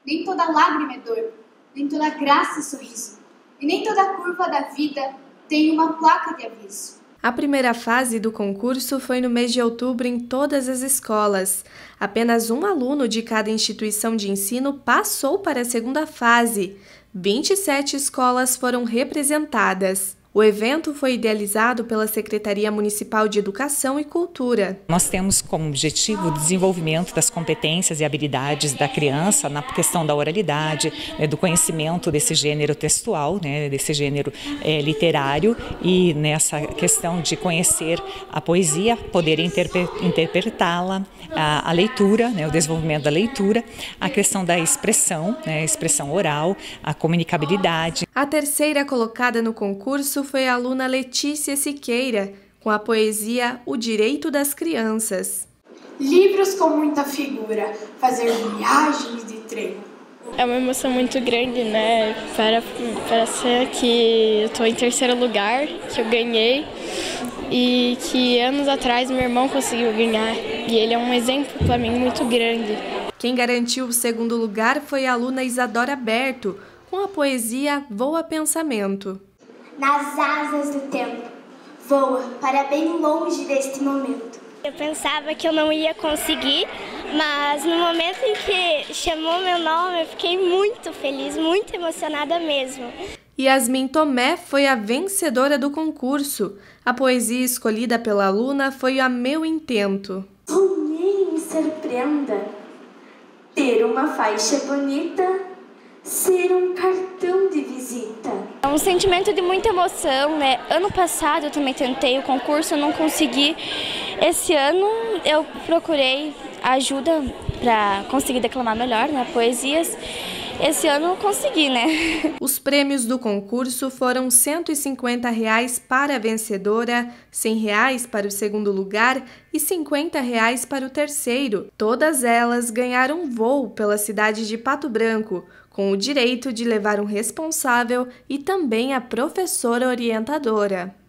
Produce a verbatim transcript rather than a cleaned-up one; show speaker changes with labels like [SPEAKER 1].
[SPEAKER 1] Nem toda lágrima é dor, nem toda graça é sorriso, e nem toda curva da vida tem uma placa de aviso.
[SPEAKER 2] A primeira fase do concurso foi no mês de outubro em todas as escolas. Apenas um aluno de cada instituição de ensino passou para a segunda fase. vinte e sete escolas foram representadas. O evento foi idealizado pela Secretaria Municipal de Educação e Cultura.
[SPEAKER 3] Nós temos como objetivo o desenvolvimento das competências e habilidades da criança na questão da oralidade, né, do conhecimento desse gênero textual, né, desse gênero é, literário, e nessa questão de conhecer a poesia, poder interpre interpretá-la, a, a leitura, né, o desenvolvimento da leitura, a questão da expressão, né, a expressão oral, a comunicabilidade.
[SPEAKER 2] A terceira colocada no concurso foi a aluna Letícia Siqueira, com a poesia O Direito das Crianças.
[SPEAKER 4] Livros com muita figura, fazer viagens de trem.
[SPEAKER 5] É uma emoção muito grande, né? Para, para ser que eu estou em terceiro lugar, que eu ganhei, e que anos atrás meu irmão conseguiu ganhar. E ele é um exemplo para mim muito grande.
[SPEAKER 2] Quem garantiu o segundo lugar foi a aluna Isadora Berto, com a poesia Voa Pensamento.
[SPEAKER 6] Nas asas do tempo, voa para bem longe deste momento.
[SPEAKER 7] Eu pensava que eu não ia conseguir, mas no momento em que chamou meu nome, eu fiquei muito feliz, muito emocionada mesmo.
[SPEAKER 2] Yasmin Tomé foi a vencedora do concurso. A poesia escolhida pela aluna foi a Meu Intento.
[SPEAKER 6] Sonhei me surpreenda, ter uma faixa bonita, ser um cartão de visita.
[SPEAKER 5] É um sentimento de muita emoção, né? Ano passado eu também tentei o concurso, eu não consegui. Esse ano eu procurei ajuda para conseguir declamar melhor, né? Poesias. Esse ano eu consegui, né?
[SPEAKER 2] Os prêmios do concurso foram cento e cinquenta reais para a vencedora, cem reais para o segundo lugar e cinquenta reais para o terceiro. Todas elas ganharam um voo pela cidade de Pato Branco, com o direito de levar um responsável e também a professora orientadora.